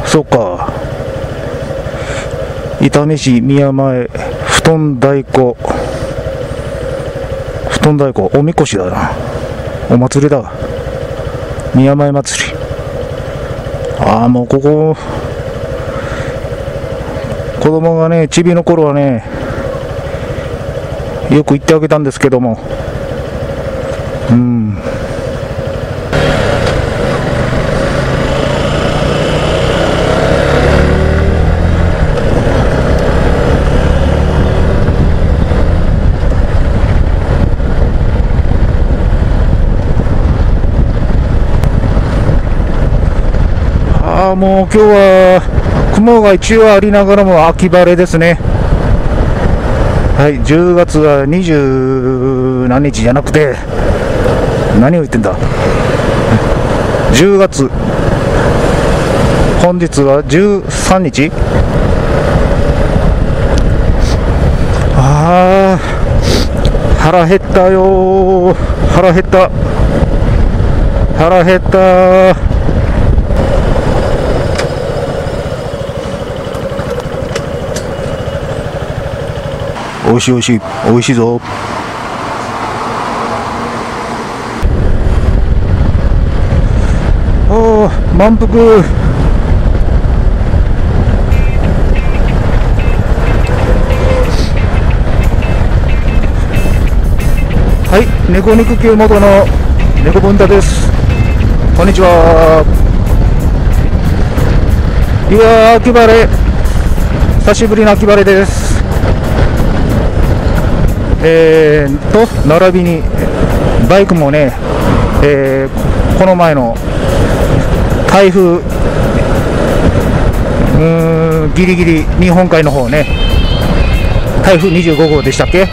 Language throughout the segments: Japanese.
そうか。伊丹市宮前布団太鼓おみこしだな。お祭りだ。宮前祭り。ああ、もうここ子供がね、ちびの頃はねよく行ってあげたんですけども、もう今日は雲が一応ありながらも秋晴れですね。はい、10月は20何日じゃなくて、何を言ってんだ、10月、本日は13日。腹減ったよー、腹減った。おいしいおいしいおいしいぞ。おお、満腹。はい、猫肉球元の猫文太です。こんにちは。いやー、秋晴れ、久しぶりの秋晴れです。並びにバイクもね、この前の台風ギリギリ日本海の方ね、台風25号でしたっけ、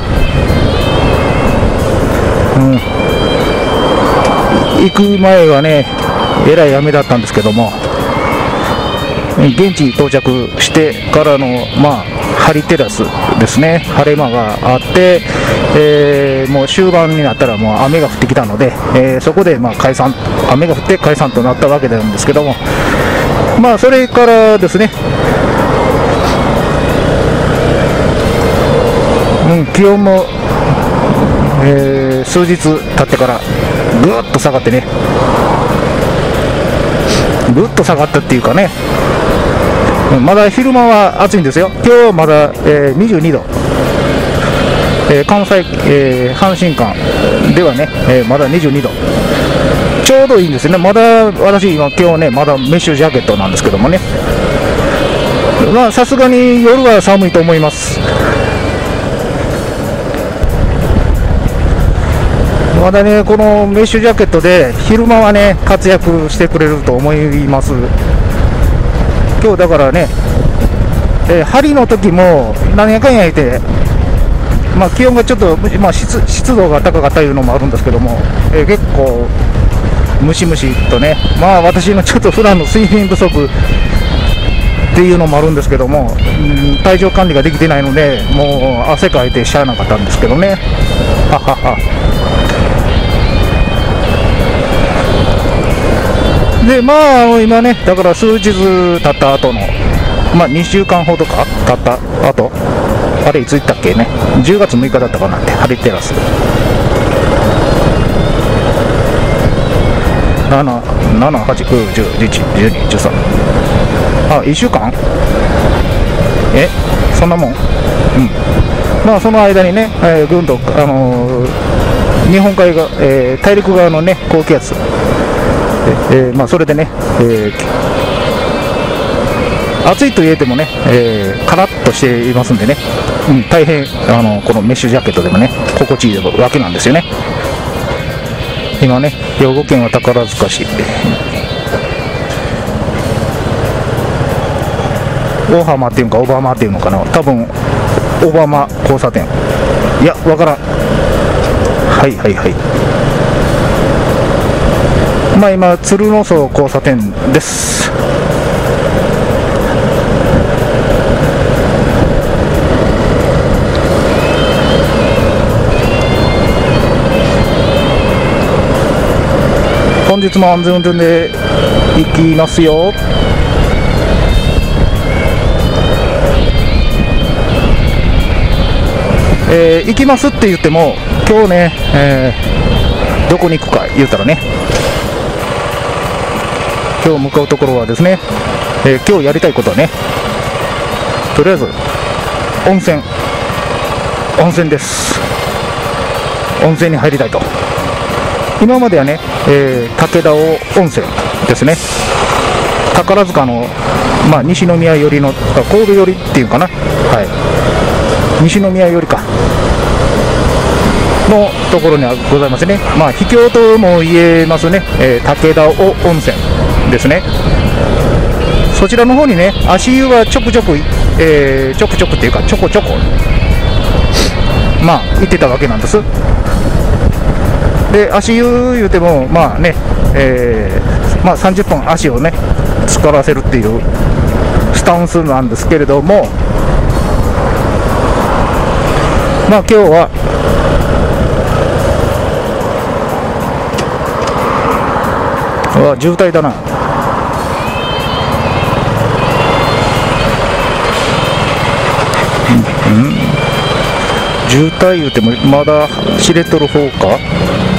行く前はねえらい雨だったんですけども、現地到着してからのハリテラスですね、晴れ間があって、もう終盤になったらもう雨が降ってきたので、そこで解散、雨が降って解散となったわけなんですけども、それからですね、気温も、数日経ってからぐーっと下がってね、ぐっと下がったっていうかね、まだ昼間は暑いんですよ。今日まだ、22度、関西、阪神間ではね、まだ22度、ちょうどいいんですね。まだ私今日ねまだメッシュジャケットなんですけどもね、さすがに夜は寒いと思います。まだねこのメッシュジャケットで昼間はね活躍してくれると思います。今日だからね、針の時も何やかんや言って、気温がちょっと、湿度が高かったいうのもあるんですけども、結構ムシムシとね、私のちょっと普段の睡眠不足っていうのもあるんですけども、体調管理ができてないので、もう汗かいてしゃあなかったんですけどね。ははは。で今ねだから数日経った後の2週間ほどか経った後、あれいつ行ったっけね、10月6日だったかなって、ハリテラス7、8、9、10、11、12、13、1週間、そんなもん。その間にね、ぐんと日本海側、大陸側のね高気圧、それでね、暑いと言えてもね、カラッとしていますんでね、大変このメッシュジャケットでもね心地いいわけなんですよね。今ね兵庫県は宝塚市、大浜っていうか小浜っていうのかな、多分小浜交差点、いやわからん。はいはいはい。今鶴の荘交差点です。本日も安全運転で行きますよ。 行きますって言っても、今日ね、どこに行くか言うたらね、今日向かうところはですね、今日やりたいことはね、とりあえず温泉です。温泉に入りたいと。今まではね、武田尾温泉ですね。宝塚の、西宮寄りの、神戸寄りっていうかな、はい、西宮寄りかのところにはございますね。秘境とも言えますね、武田尾温泉ですね。そちらの方にね、足湯はちょくちょくっていうかちょこちょこ行ってたわけなんです。で、足湯言うても30分足をね浸からせるっていうスタンスなんですけれども、今日は渋滞だな。渋滞言うてもまだ知れとる方か。